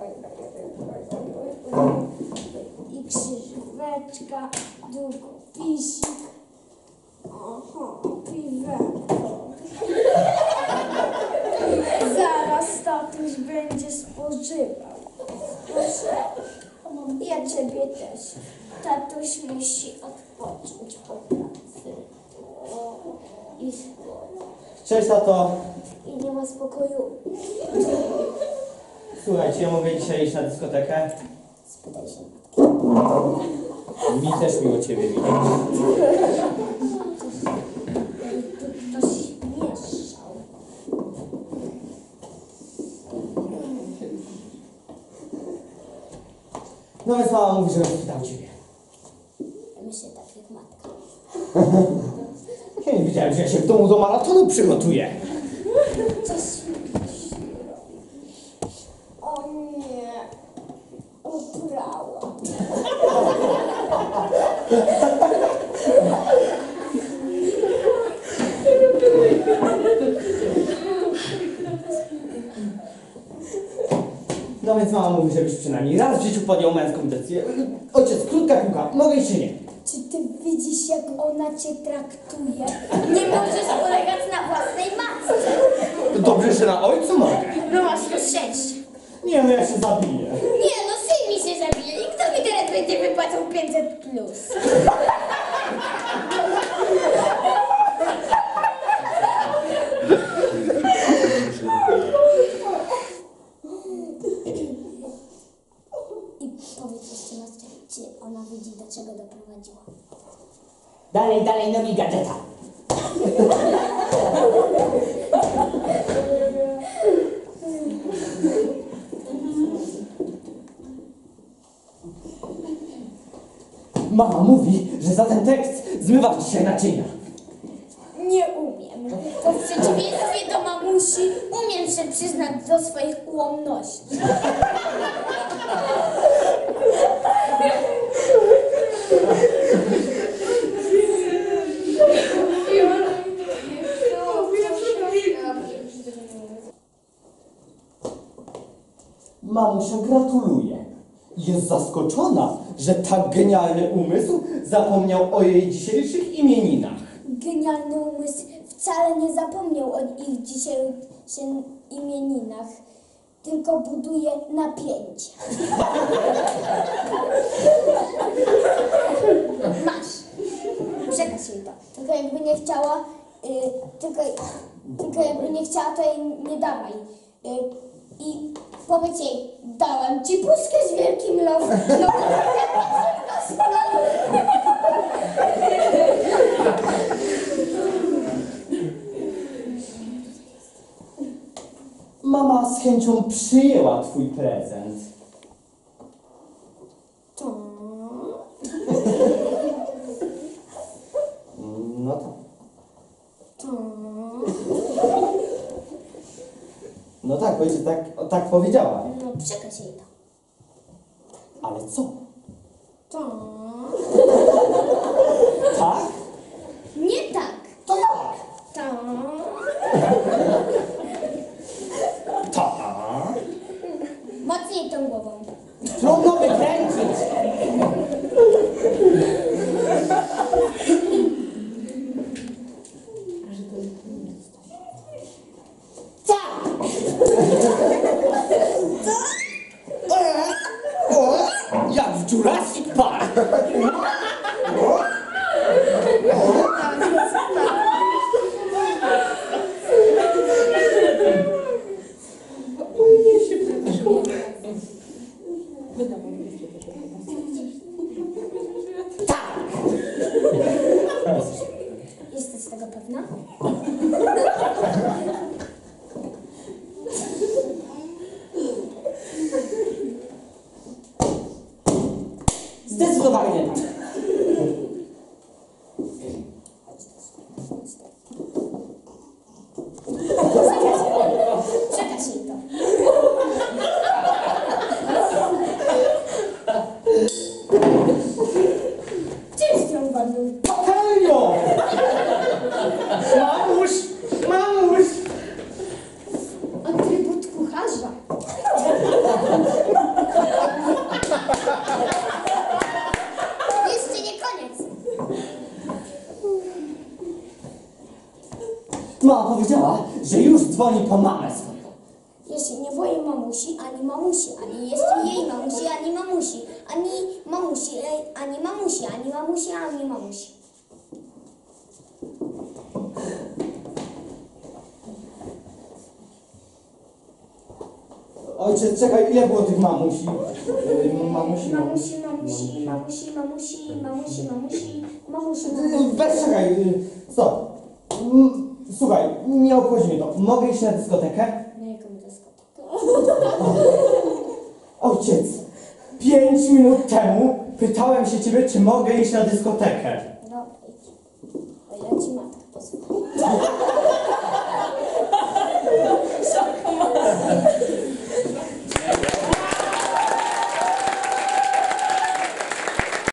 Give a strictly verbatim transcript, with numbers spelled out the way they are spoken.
I krzyżóweczka, długopisik. Aha, piweko. Zaraz tatuś będzie spożywał. Proszę, ja ciebie też. Tatuś musi odpocząć po pracy. O, i spać. Cześć, tato. I nie ma spokoju. Słuchajcie, ja mogę dzisiaj iść na dyskotekę? Spytaj się. Mi też miło ciebie widzieć. Tu ktoś mieszał. No więc mama mówi, że spytał ciebie. Myślę tak jak matka. Ja nie wiedziałem, że ja się w domu do maratonu przygotuję. Coś mi robi. O nie. Uprałam. No więc mama mówi, żebyś przynajmniej raz w życiu podjął męską decyzję. Ojciec, krótka piłka, mogę iść czy nie? Czy ty widzisz, jak ona cię traktuje? Nie możesz polegać na własnej matce. Dobrze, że na ojcu mogę. No masz to szczęście. Nie, no ja się zabiję. Nie no, syn mi się zabije. I kto mi teraz będzie wypłacał pięćset plus? I powiedz jeszcze raz, czy ona widzi, do czego doprowadziła. Dalej, dalej, nogi gadżeta. Mama mówi, że za ten tekst zmywasz dzisiaj naczynia. Nie umiem. To w przeciwieństwie do mamusi umiem się przyznać do swoich ułomności. Mamusia gratuluje. Jest zaskoczona, że tak genialny umysł zapomniał o jej dzisiejszych imieninach. Genialny umysł wcale nie zapomniał o ich dzisiejszych imieninach, tylko buduje napięcie. Masz. Przekaż jej to. Tylko jakby nie chciała, yy, tylko, tylko jakby nie chciała, to jej nie dawaj. Yy, I powiedz jej, dałam ci puszkę z wielkim losem. Mama z chęcią przyjęła twój prezent. To... No tak. To... No tak, ojciec tak, tak powiedziała. No przekaż jej to. Ale co? To... Tak? Nie tak. To tak. To... Tak. Mocniej tą głową. Trudno wykręcić. Tak. O, o, jak w Jurassic Park. Jesteś z tego pewna? Zdecydowanie tak. dzwoni po mamę swoją. Jeszcze nie woję mamusi, ani mamusi, ani jeszcze jej mamusi, ani mamusi, ani mamusi, e, ani mamusi, ani mamusi, ani mamusi. Ojciec, czekaj, ile było tych mamusi? Yy, mamusi, Mamusi, mamusi, mamusi, mamusi, mamusi, mamusi, mamusi, Yy, mamusi. Weź, czekaj, yy, stop. Mm, Słuchaj, nie obchodzi mnie to. Mogę iść na dyskotekę? Na jaką dyskotekę? Ojciec, pięć minut temu pytałem się ciebie, czy mogę iść na dyskotekę.